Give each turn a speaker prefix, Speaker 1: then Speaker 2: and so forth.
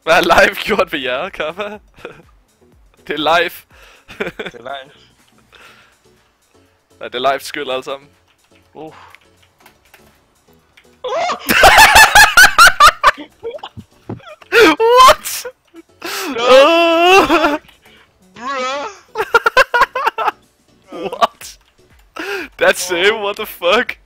Speaker 1: Hvad har live gjort ved jer, Kappa? Det er live.
Speaker 2: Det er live.
Speaker 1: Ja, det er live skyld alle sammen. What?
Speaker 2: Bruh!
Speaker 1: What? That's it? What the fuck?